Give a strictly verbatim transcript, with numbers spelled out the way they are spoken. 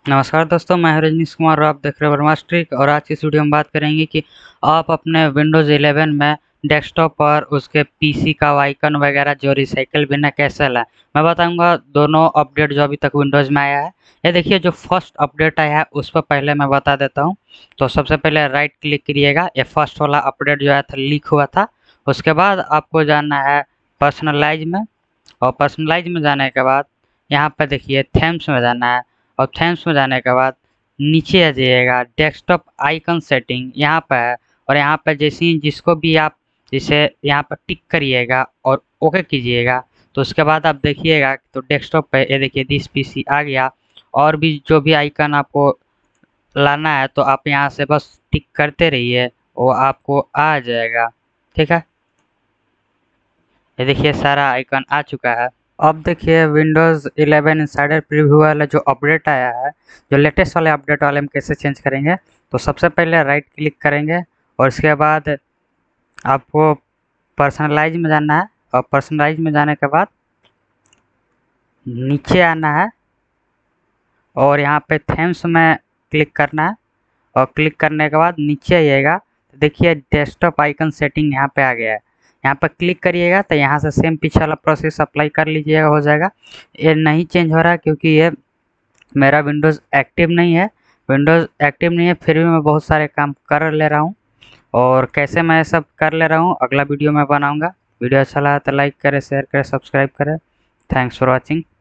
नमस्कार दोस्तों, मैं हूं रजनीश कुमार और आप देख रहे हैं ब्रह्मास्ट्रिक। और आज की इस वीडियो में बात करेंगे कि आप अपने विंडोज़ इलेवन में डेस्कटॉप पर उसके पीसी का आइकन वगैरह जो रिसाइकल बिन है कैसे लाएं। मैं बताऊंगा दोनों अपडेट जो अभी तक विंडोज़ में आया है। ये देखिए, जो फर्स्ट अपडेट आया है उस पर पहले मैं बता देता हूँ। तो सबसे पहले राइट क्लिक करिएगा, ये फर्स्ट वाला अपडेट जो आया था लीक हुआ था। उसके बाद आपको जाना है पर्सनलाइज में, और पर्सनलाइज में जाने के बाद यहाँ पर देखिए थेम्स में जाना है। और थेम्स में जाने के बाद नीचे आ जाइएगा, डेस्कटॉप आइकन सेटिंग यहाँ पर है। और यहाँ पर जैसे ही जिसको भी आप जिसे यहाँ पर टिक करिएगा और ओके कीजिएगा, तो उसके बाद आप देखिएगा तो डेस्कटॉप पे ये देखिए दिस पीसी आ गया। और भी जो भी आइकन आपको लाना है तो आप यहाँ से बस टिक करते रहिए, वो आपको आ जाएगा। ठीक है, ये देखिए सारा आइकन आ चुका है। अब देखिए विंडोज़ इलेवन इंसाइडर प्रीव्यू वाला जो अपडेट आया है, जो लेटेस्ट वाले अपडेट वाले हम कैसे चेंज करेंगे। तो सबसे पहले राइट क्लिक करेंगे और इसके बाद आपको पर्सनलाइज में जाना है। और पर्सनलाइज में जाने के बाद नीचे आना है और यहाँ पे थेम्स में क्लिक करना है। और क्लिक करने के बाद नीचे आइएगा तो देखिए डेस्कटॉप आइकन सेटिंग यहाँ पे आ गया है। यहाँ पर क्लिक करिएगा तो यहाँ से सेम पीछे वाला प्रोसेस अप्लाई कर लीजिएगा, हो जाएगा। ये नहीं चेंज हो रहा है क्योंकि ये मेरा विंडोज़ एक्टिव नहीं है। विंडोज़ एक्टिव नहीं है फिर भी मैं बहुत सारे काम कर ले रहा हूँ। और कैसे मैं सब कर ले रहा हूँ अगला वीडियो में बनाऊँगा। वीडियो अच्छा लगा तो लाइक करें, शेयर करें, सब्सक्राइब करें। Thanks for watching.